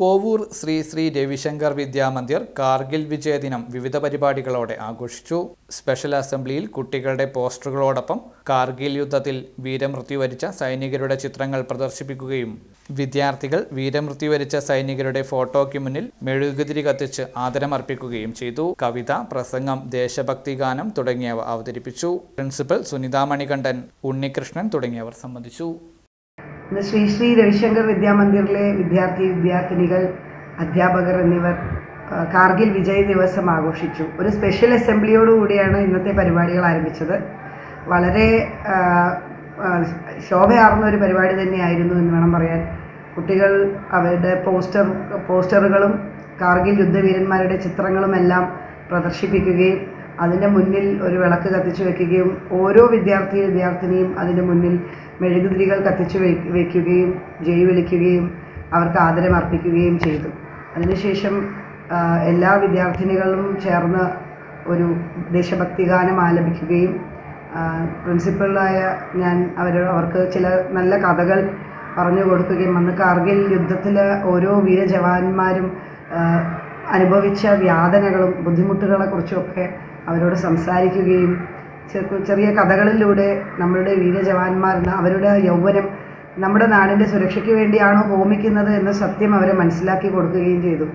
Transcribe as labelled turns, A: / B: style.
A: കോവൂർ ശ്രീ ശ്രീ രവിശങ്കർ വിദ്യാമന്ദിർ കാർഗിൽ വിജയദിനം വിവിധ പരിപാടികളോടെ ആഘോഷിച്ചു. സ്പെഷ്യൽ അസംബ്ലിയിൽ കുട്ടികളുടെ പോസ്റ്ററുകളോടൊപ്പം കാർഗിൽ യുദ്ധത്തിൽ വീരമൃത്യു വരിച്ച സൈനികരുടെ ചിത്രങ്ങൾ പ്രദർശിപ്പിക്കുകയും വിദ്യാർത്ഥികൾ വീരമൃത്യു വരിച്ച സൈനികരുടെ ഫോട്ടോയ്ക്ക് മുന്നിൽ മെഴുകുതിരി കത്തിച്ച് ആദരമർപ്പിക്കുകയും ചെയ്തു. കവിത, പ്രസംഗം, ദേശഭക്തി ഗാനം തുടങ്ങിയവ അവതരിപ്പിച്ചു. പ്രിൻസിപ്പൽ സുനിത മണികണ്ഠൻ, ഉണ്ണികൃഷ്ണൻ തുടങ്ങിയവർ സംബന്ധിച്ചു.
B: ശ്രീ ശ്രീ രവിശങ്കർ വിദ്യാമന്ദിറിലെ വിദ്യാർത്ഥിനികൾ, അധ്യാപകർ എന്നിവർ കാർഗിൽ വിജയ് ദിവസം ആഘോഷിച്ചു. ഒരു സ്പെഷ്യൽ അസംബ്ലിയോടുകൂടിയാണ് ഇന്നത്തെ പരിപാടികൾ ആരംഭിച്ചത്. വളരെ ശോഭയാർന്ന ഒരു പരിപാടി തന്നെയായിരുന്നു എന്ന് വേണം പറയാൻ. കുട്ടികൾ അവരുടെ പോസ്റ്ററുകളും കാർഗിൽ യുദ്ധവീരന്മാരുടെ ചിത്രങ്ങളുമെല്ലാം പ്രദർശിപ്പിക്കുകയും അതിൻ്റെ മുന്നിൽ ഒരു വിളക്ക് കത്തിച്ചു വയ്ക്കുകയും ഓരോ വിദ്യാർത്ഥിനിയും അതിൻ്റെ മുന്നിൽ മെഴുകുതിരികൾ കത്തിച്ചു വയ്ക്കുകയും ജയ് വിളിക്കുകയും അവർക്ക് ആദരമർപ്പിക്കുകയും ചെയ്തു. അതിനുശേഷം എല്ലാ വിദ്യാർത്ഥിനികളും ചേർന്ന് ഒരു ദേശഭക്തി ഗാനം ആലപിക്കുകയും പ്രിൻസിപ്പലായ ഞാൻ അവർക്ക് ചില നല്ല കഥകൾ പറഞ്ഞു കൊടുക്കുകയും അന്ന് കാർഗിൽ യുദ്ധത്തിൽ ഓരോ വീരജവാന്മാരും അനുഭവിച്ച യാതനകളും ബുദ്ധിമുട്ടുകളെക്കുറിച്ചുമൊക്കെ അവരോട് സംസാരിക്കുകയും ചെറിയ കഥകളിലൂടെ നമ്മളുടെ വീരജവാന്മാർ അവരുടെ യൗവനം നമ്മുടെ നാടിൻ്റെ സുരക്ഷയ്ക്ക് വേണ്ടിയാണോ ഹോമിക്കുന്നത് എന്ന സത്യം അവരെ മനസ്സിലാക്കി കൊടുക്കുകയും ചെയ്തു.